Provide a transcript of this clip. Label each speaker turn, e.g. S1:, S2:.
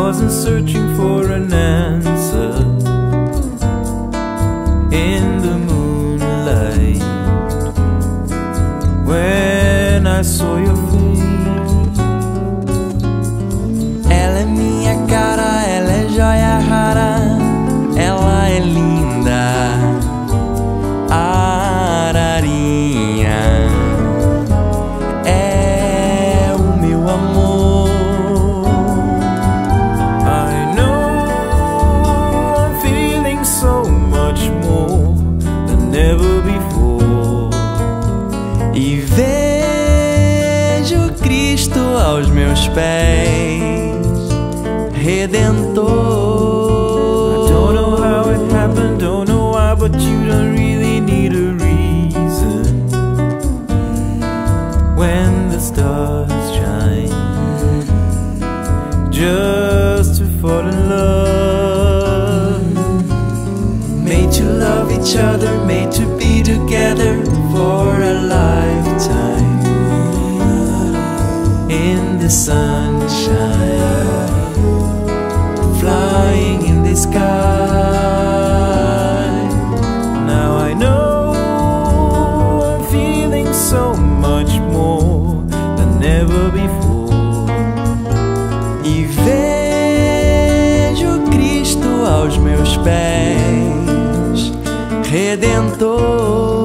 S1: wasn't searching for an answer in the moonlight when I saw your face. Ela é minha cara, ela é joia rara, ela é linda, ararinha, é o meu amor. I know I'm feeling so much more than ever before. E vejo Cristo aos meus pés, Redentor. I don't know how it happened, don't know why, but you don't really need a reason. When the stars shine, just to fall in love. Made to love each other, made to be together for a lifetime. In the sunshine, flying in the sky. Now I know I'm feeling so much more than ever before. E vejo Cristo aos meus pés, Redentor.